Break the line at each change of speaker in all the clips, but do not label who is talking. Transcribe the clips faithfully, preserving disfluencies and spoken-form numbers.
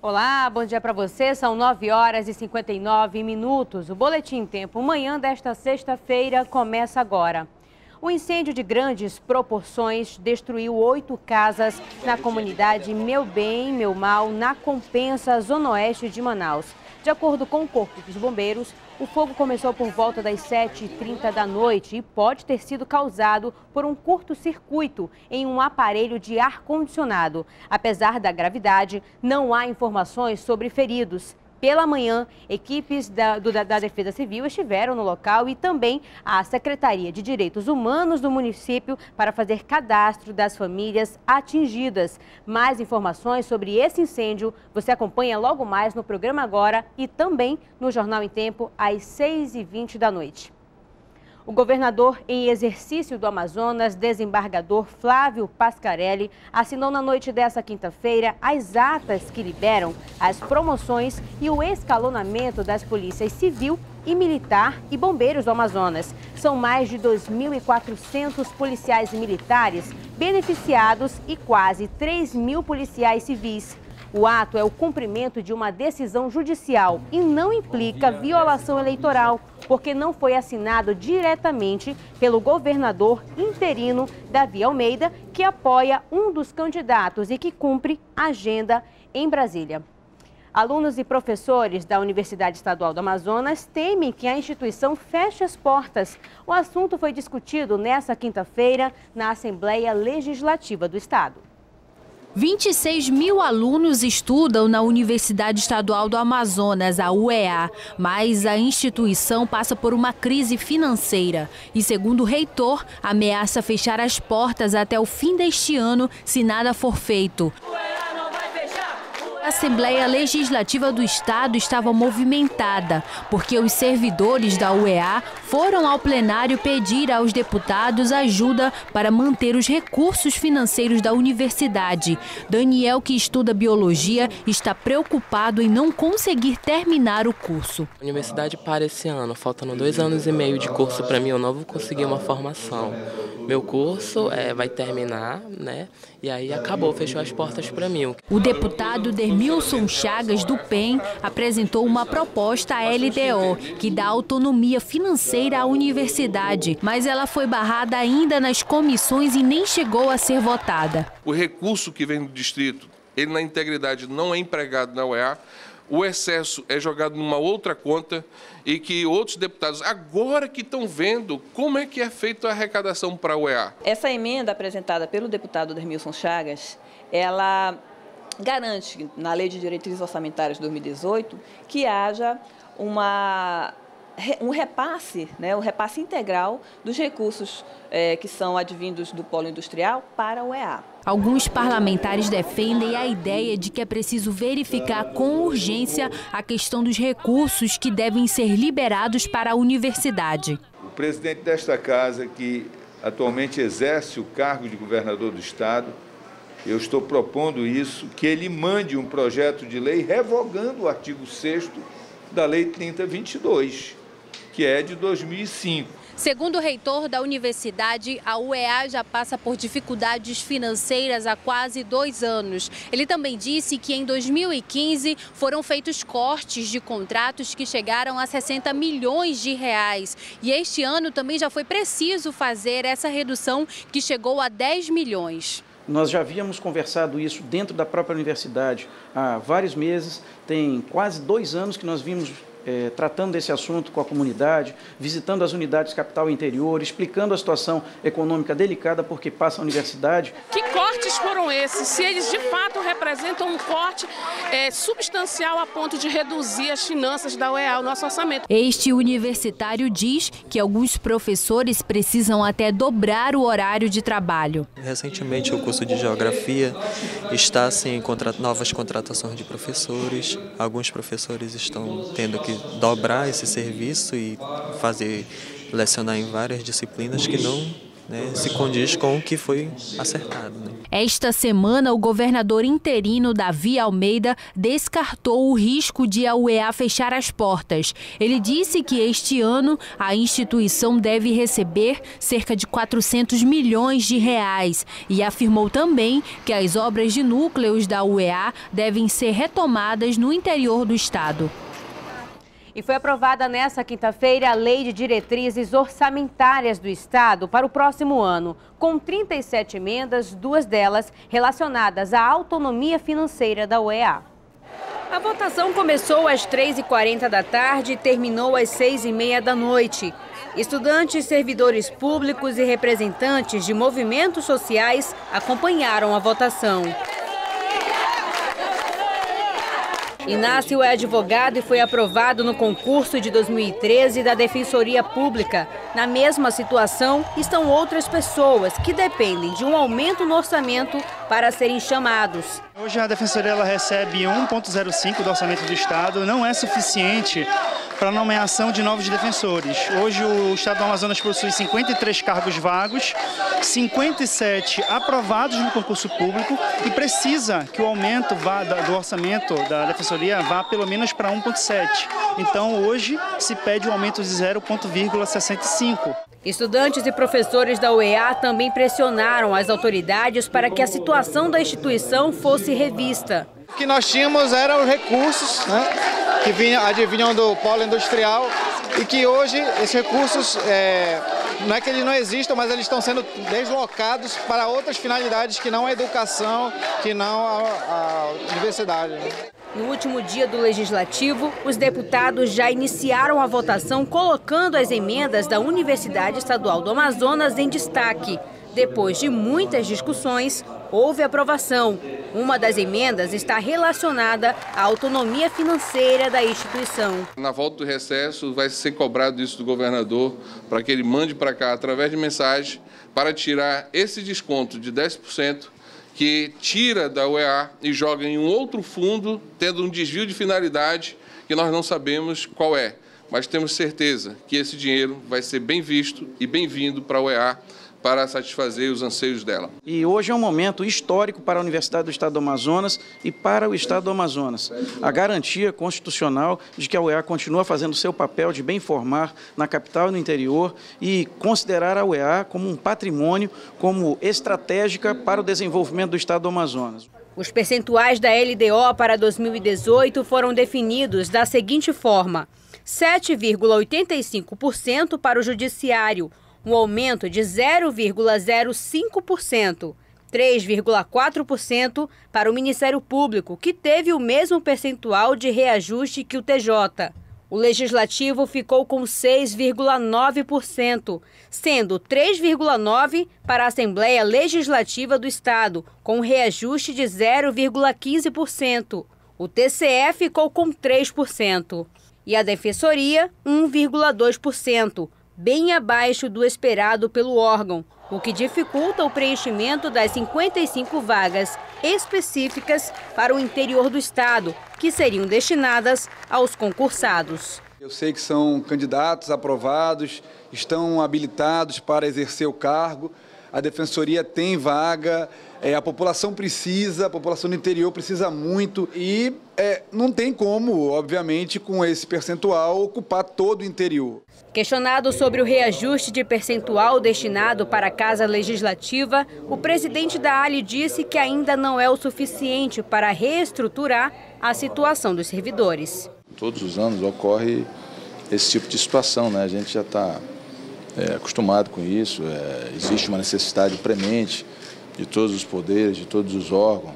Olá, bom dia para você. São nove horas e cinquenta e nove minutos. O Boletim Tempo Manhã desta sexta-feira começa agora. Um incêndio de grandes proporções destruiu oito casas na comunidade Meu Bem, Meu Mal, na Compensa, zona oeste de Manaus. De acordo com o Corpo dos Bombeiros, o fogo começou por volta das sete e trinta da noite e pode ter sido causado por um curto-circuito em um aparelho de ar-condicionado. Apesar da gravidade, não há informações sobre feridos. Pela manhã, equipes da, do, da, da Defesa Civil estiveram no local e também a Secretaria de Direitos Humanos do município para fazer cadastro das famílias atingidas. Mais informações sobre esse incêndio você acompanha logo mais no programa Agora e também no Jornal em Tempo às seis e vinte da noite. O governador em exercício do Amazonas, desembargador Flávio Pascarelli, assinou na noite dessa quinta-feira as atas que liberam as promoções e o escalonamento das polícias civil e militar e bombeiros do Amazonas. São mais de dois mil e quatrocentos policiais militares beneficiados e quase três mil policiais civis. O ato é o cumprimento de uma decisão judicial e não implica violação eleitoral, porque não foi assinado diretamente pelo governador interino Davi Almeida, que apoia um dos candidatos e que cumpre a agenda em Brasília. Alunos e professores da Universidade Estadual do Amazonas temem que a instituição feche as portas. O assunto foi discutido nesta quinta-feira na Assembleia Legislativa do Estado.
vinte e seis mil alunos estudam na Universidade Estadual do Amazonas, a U E A, mas a instituição passa por uma crise financeira e, segundo o reitor, ameaça fechar as portas até o fim deste ano se nada for feito. A Assembleia Legislativa do Estado estava movimentada, porque os servidores da U E A foram ao plenário pedir aos deputados ajuda para manter os recursos financeiros da universidade. Daniel, que estuda biologia, está preocupado em não conseguir terminar o curso.
A universidade para esse ano, faltando dois anos e meio de curso para mim, eu não vou conseguir uma formação. Meu curso é, vai terminar, né? E aí acabou, fechou as portas para mim.
O deputado Dermilson Chagas, do P E N, apresentou uma proposta à L D O, que dá autonomia financeira à universidade, mas ela foi barrada ainda nas comissões e nem chegou a ser votada.
O recurso que vem do distrito, ele na integridade não é empregado na U E A, o excesso é jogado numa outra conta e que outros deputados, agora que estão vendo como é que é feita a arrecadação para a U E A.
Essa emenda apresentada pelo deputado Dermilson Chagas, ela garante, na Lei de Diretrizes Orçamentárias de dois mil e dezoito, que haja uma, um repasse, né, um repasse integral dos recursos é, que são advindos do polo industrial para a U E A.
Alguns parlamentares defendem a ideia de que é preciso verificar com urgência a questão dos recursos que devem ser liberados para a universidade.
O presidente desta casa, que atualmente exerce o cargo de governador do estado, eu estou propondo isso, que ele mande um projeto de lei revogando o artigo sexto da Lei trinta vinte e dois, que é de dois mil e cinco.
Segundo o reitor da universidade, a U E A já passa por dificuldades financeiras há quase dois anos. Ele também disse que em dois mil e quinze foram feitos cortes de contratos que chegaram a sessenta milhões de reais. E este ano também já foi preciso fazer essa redução que chegou a dez milhões.
Nós já havíamos conversado isso dentro da própria universidade há vários meses, tem quase dois anos que nós vimos É, tratando desse assunto com a comunidade, visitando as unidades capital e interior, explicando a situação econômica delicada porque passa a universidade.
Que cortes foram esses? Se eles de fato representam um corte é, substancial a ponto de reduzir as finanças da U E A, o nosso orçamento.
Este universitário diz que alguns professores precisam até dobrar o horário de trabalho.
Recentemente o curso de Geografia está sem contra... novas contratações de professores. Alguns professores estão tendo que dobrar esse serviço e fazer lecionar em várias disciplinas que não né, se condiz com o que foi acertado. Né?
Esta semana, o governador interino Davi Almeida descartou o risco de a U E A fechar as portas. Ele disse que este ano a instituição deve receber cerca de quatrocentos milhões de reais e afirmou também que as obras de núcleos da U E A devem ser retomadas no interior do estado.
E foi aprovada nesta quinta-feira a Lei de Diretrizes Orçamentárias do Estado para o próximo ano, com trinta e sete emendas, duas delas relacionadas à autonomia financeira da U E A. A votação começou às três e quarenta da tarde e terminou às seis e meia da noite. Estudantes, servidores públicos e representantes de movimentos sociais acompanharam a votação. Inácio é advogado e foi aprovado no concurso de dois mil e treze da Defensoria Pública. Na mesma situação estão outras pessoas que dependem de um aumento no orçamento para serem chamados.
Hoje a Defensoria ela recebe um vírgula zero cinco do orçamento do Estado, não é suficiente para a nomeação de novos defensores. Hoje o Estado do Amazonas possui cinquenta e três cargos vagos, cinquenta e sete aprovados no concurso público e precisa que o aumento vá, do orçamento da Defensoria vá pelo menos para um vírgula sete. Então hoje se pede um aumento de zero vírgula sessenta e cinco.
Estudantes e professores da U E A também pressionaram as autoridades para que a situação da instituição fosse revista.
O que nós tínhamos eram os recursos, né, que vinham, advinham do polo industrial e que hoje esses recursos, é, não é que eles não existam, mas eles estão sendo deslocados para outras finalidades que não a educação, que não a, a universidade. Né?
No último dia do Legislativo, os deputados já iniciaram a votação colocando as emendas da Universidade Estadual do Amazonas em destaque. Depois de muitas discussões, houve aprovação. Uma das emendas está relacionada à autonomia financeira da instituição.
Na volta do recesso, vai ser cobrado isso do governador para que ele mande para cá, através de mensagem, para tirar esse desconto de dez por cento que tira da U E A e joga em um outro fundo, tendo um desvio de finalidade que nós não sabemos qual é. Mas temos certeza que esse dinheiro vai ser bem visto e bem-vindo para a U E A para satisfazer os anseios dela.
E hoje é um momento histórico para a Universidade do Estado do Amazonas e para o Estado do Amazonas. A garantia constitucional de que a U E A continua fazendo seu papel de bem informar na capital e no interior e considerar a U E A como um patrimônio, como estratégica para o desenvolvimento do Estado do Amazonas.
Os percentuais da L D O para dois mil e dezoito foram definidos da seguinte forma: sete vírgula oitenta e cinco por cento para o Judiciário, um aumento de zero vírgula zero cinco por cento, três vírgula quatro por cento para o Ministério Público, que teve o mesmo percentual de reajuste que o T J. O Legislativo ficou com seis vírgula nove por cento, sendo três vírgula nove por cento para a Assembleia Legislativa do Estado, com reajuste de zero vírgula quinze por cento. O T C E ficou com três por cento e a Defensoria um vírgula dois por cento. Bem abaixo do esperado pelo órgão, o que dificulta o preenchimento das cinquenta e cinco vagas específicas para o interior do estado, que seriam destinadas aos concursados.
Eu sei que são candidatos aprovados, estão habilitados para exercer o cargo, a Defensoria tem vaga, é, a população precisa, a população do interior precisa muito e é, não tem como, obviamente, com esse percentual, ocupar todo o interior.
Questionado sobre o reajuste de percentual destinado para a Casa Legislativa, o presidente da A L I disse que ainda não é o suficiente para reestruturar a situação dos servidores.
Todos os anos ocorre esse tipo de situação, né? A gente já está é, acostumado com isso, é, existe uma necessidade premente de todos os poderes, de todos os órgãos,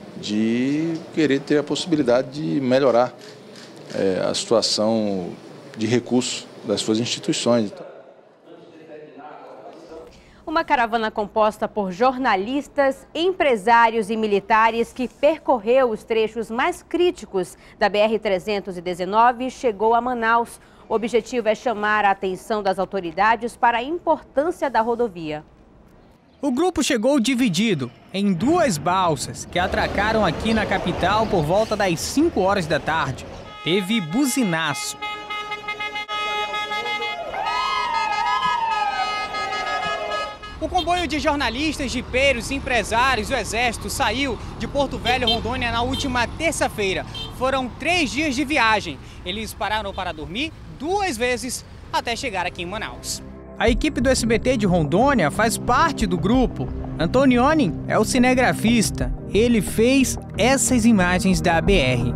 de querer ter a possibilidade de melhorar é, a situação de recursos das suas instituições.
Uma caravana composta por jornalistas, empresários e militares que percorreu os trechos mais críticos da B R trezentos e dezenove chegou a Manaus. O objetivo é chamar a atenção das autoridades para a importância da rodovia.
O grupo chegou dividido em duas balsas que atracaram aqui na capital por volta das cinco horas da tarde. Teve buzinaço. O comboio de jornalistas, jipeiros e empresários do Exército saiu de Porto Velho, Rondônia, na última terça-feira. Foram três dias de viagem. Eles pararam para dormir duas vezes até chegar aqui em Manaus. A equipe do S B T de Rondônia faz parte do grupo. Antonioni é o cinegrafista. Ele fez essas imagens da B R.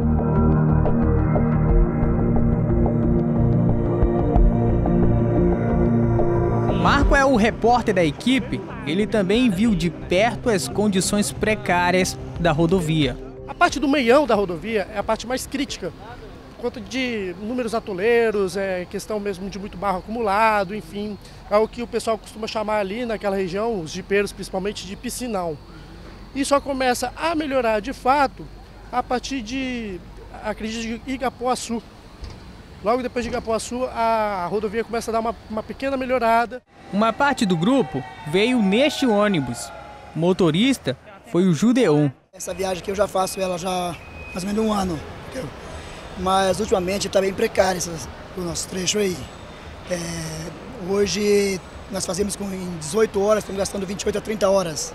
Marco é o repórter da equipe. Ele também viu de perto as condições precárias da rodovia.
A parte do meião da rodovia é a parte mais crítica, por conta de números atoleiros, é questão mesmo de muito barro acumulado, enfim, é o que o pessoal costuma chamar ali naquela região, os jipeiros principalmente, de piscinão. E só começa a melhorar de fato a partir de, acredito, de Igapuaçu. Logo depois de Igapuaçu, a rodovia começa a dar uma, uma pequena melhorada.
Uma parte do grupo veio neste ônibus. O motorista foi o Judeon.
Essa viagem aqui eu já faço ela já há mais ou menos um ano. Entendeu? Mas ultimamente está bem precário esse, o nosso trecho aí. É, hoje nós fazemos com, em dezoito horas, estamos gastando vinte e oito a trinta horas.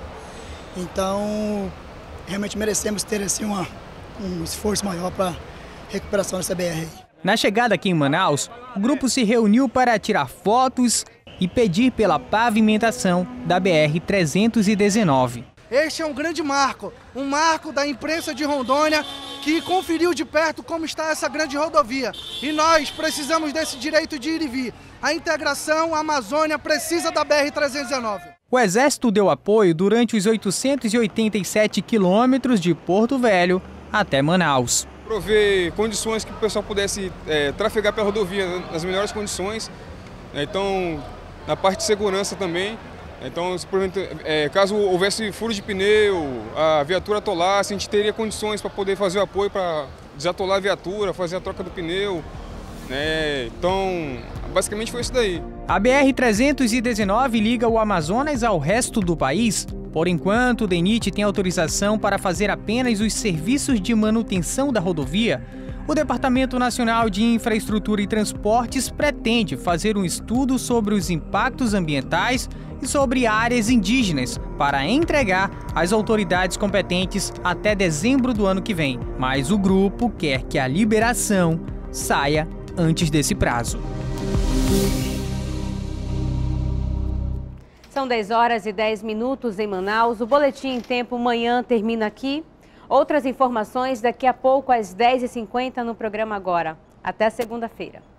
Então realmente merecemos ter assim, uma, um esforço maior para recuperação dessa B R aí.
Na chegada aqui em Manaus, o grupo se reuniu para tirar fotos e pedir pela pavimentação da B R trezentos e dezenove.
Este é um grande marco, um marco da imprensa de Rondônia que conferiu de perto como está essa grande rodovia. E nós precisamos desse direito de ir e vir. A integração, a Amazônia precisa da B R trezentos e dezenove.
O Exército deu apoio durante os oitocentos e oitenta e sete quilômetros de Porto Velho até Manaus.
Prover condições que o pessoal pudesse é, trafegar pela rodovia nas melhores condições. Então, na parte de segurança também. Então, se, por exemplo, é, caso houvesse furo de pneu, a viatura atolasse, a gente teria condições para poder fazer o apoio para desatolar a viatura, fazer a troca do pneu. Né? Então, basicamente foi isso daí.
A B R trezentos e dezenove liga o Amazonas ao resto do país. Por enquanto, o DENIT tem autorização para fazer apenas os serviços de manutenção da rodovia. O Departamento Nacional de Infraestrutura e Transportes pretende fazer um estudo sobre os impactos ambientais e sobre áreas indígenas para entregar às autoridades competentes até dezembro do ano que vem. Mas o grupo quer que a liberação saia antes desse prazo.
São dez horas e dez minutos em Manaus. O Boletim em Tempo Manhã termina aqui. Outras informações daqui a pouco às dez e cinquenta no programa Agora. Até segunda-feira.